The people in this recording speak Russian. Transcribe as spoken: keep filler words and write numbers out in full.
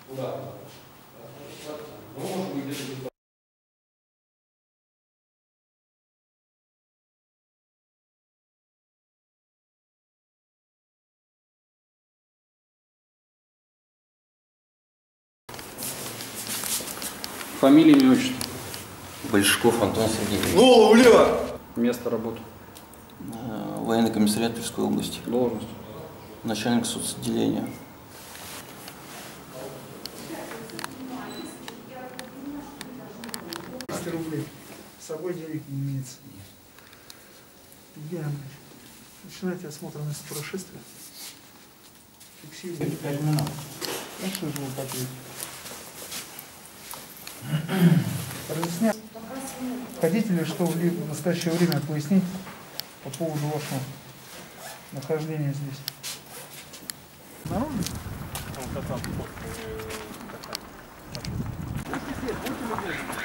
Да. Ну, может быть, где-то... Фамилия, имя, отчество. Большаков Антон Сергеевич. Голову влево! Место работы. Военный комиссариат Тверской области. Должность. Начальник соцотделения. двести рублей. С собой денег не имеется. Евгений Андреевич, начинайте осмотр места происшествия. Фиксируйте. пять минут. Ну что же вы так разъяснять? Хотите ли что в настоящее время пояснить по поводу вашего нахождения здесь? Наружу? Он как раз